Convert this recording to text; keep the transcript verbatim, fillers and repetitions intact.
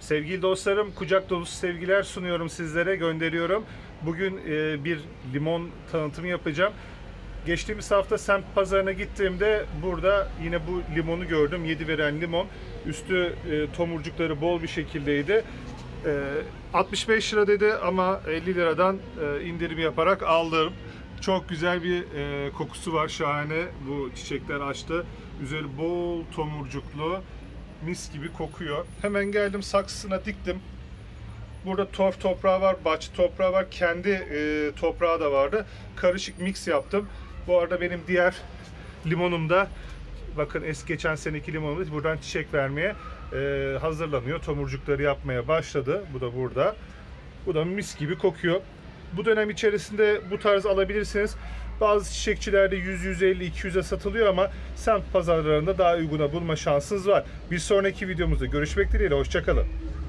Sevgili dostlarım, kucak dolusu sevgiler sunuyorum sizlere, gönderiyorum. Bugün e, bir limon tanıtımı yapacağım. Geçtiğimiz hafta semt pazarına gittiğimde burada yine bu limonu gördüm. Yedi veren limon. Üstü e, tomurcukları bol bir şekildeydi. E, altmış beş lira dedi ama elli liradan e, indirim yaparak aldım. Çok güzel bir e, kokusu var, şahane. Bu çiçekler açtı. Üzeri bol tomurcuklu. Mis gibi kokuyor. Hemen geldim, saksısına diktim. Burada torf toprağı var, bahçe toprağı var, kendi e, toprağı da vardı. Karışık mix yaptım. Bu arada benim diğer limonum da, bakın eski geçen seneki limonum da buradan çiçek vermeye e, hazırlanıyor. Tomurcukları yapmaya başladı. Bu da burada. Bu da mis gibi kokuyor. Bu dönem içerisinde bu tarz alabilirsiniz. Bazı çiçekçilerde yüz, yüz elli, iki yüze satılıyor ama semt pazarlarında daha uyguna bulma şansınız var. Bir sonraki videomuzda görüşmek dileğiyle. Hoşça kalın.